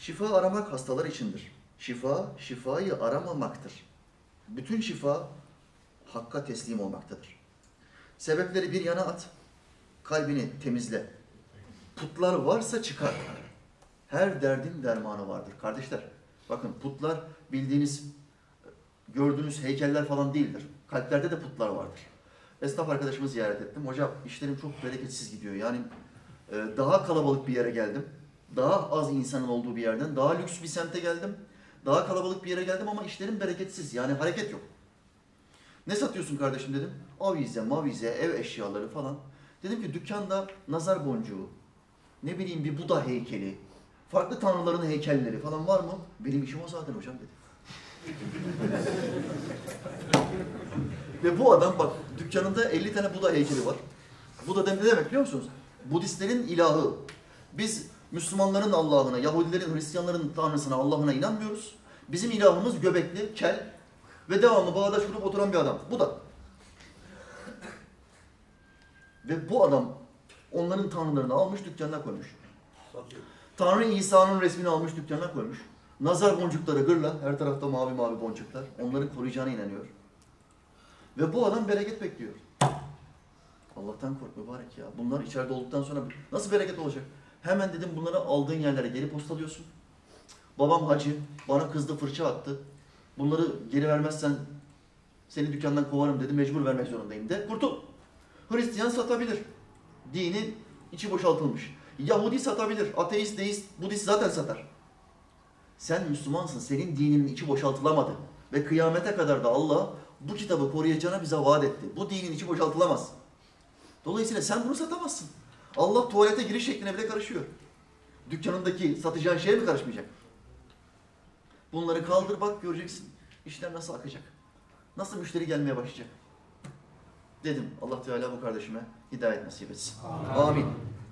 Şifa aramak hastalar içindir. Şifa, şifayı aramamaktır. Bütün şifa Hakk'a teslim olmaktadır. Sebepleri bir yana at, kalbini temizle. Putlar varsa çıkar. Her derdin dermanı vardır. Kardeşler, bakın putlar bildiğiniz, gördüğünüz heykeller falan değildir. Kalplerde de putlar vardır. Esnaf arkadaşımı ziyaret ettim. Hocam işlerim çok bereketsiz gidiyor. Yani daha kalabalık bir yere geldim. Daha az insanın olduğu bir yerden, daha lüks bir semte geldim. Daha kalabalık bir yere geldim ama işlerim bereketsiz. Yani hareket yok. Ne satıyorsun kardeşim dedim. Avize, mavize, ev eşyaları falan. Dedim ki dükkanda nazar boncuğu, ne bileyim bir Buda heykeli, farklı tanrıların heykelleri falan var mı? Benim işim o zaten hocam dedi. Ve bu adam bak dükkanında 50 tane Buda heykeli var. Buda ne demek biliyor musunuz? Budistlerin ilahı. Biz Müslümanların Allah'ına, Yahudilerin, Hristiyanların tanrısına, Allah'ına inanmıyoruz. Bizim ilahımız göbekli, kel ve devamlı bağdaş kurup oturan bir adam. Bu da. Ve bu adam onların tanrılarını almış dükkanına koymuş. Tanrı İsa'nın resmini almış dükkanına koymuş. Nazar boncukları gırla, her tarafta mavi mavi boncuklar. Onların koruyacağına inanıyor. Ve bu adam bereket bekliyor. Allah'tan kork mübarek ya. Bunlar içeride olduktan sonra nasıl bereket olacak? Hemen dedim bunları aldığın yerlere geri postalıyorsun. Babam hacı, bana kızdı, fırça attı. Bunları geri vermezsen seni dükkandan kovarım dedi, mecbur vermek zorundayım de. Kurtul. Hristiyan satabilir. Dini içi boşaltılmış. Yahudi satabilir. Ateist, deist, Budist zaten satar. Sen Müslümansın, senin dininin içi boşaltılamadı. Ve kıyamete kadar da Allah bu kitabı koruyacağına bize vaat etti. Bu dinin içi boşaltılamaz. Dolayısıyla sen bunu satamazsın. Allah tuvalete giriş şekline bile karışıyor. Dükkanındaki satacağın şeye mi karışmayacak? Bunları kaldır bak göreceksin. İşler nasıl akacak? Nasıl müşteri gelmeye başlayacak? Dedim Allah Teala bu kardeşime hidayet nasip etsin. Amin.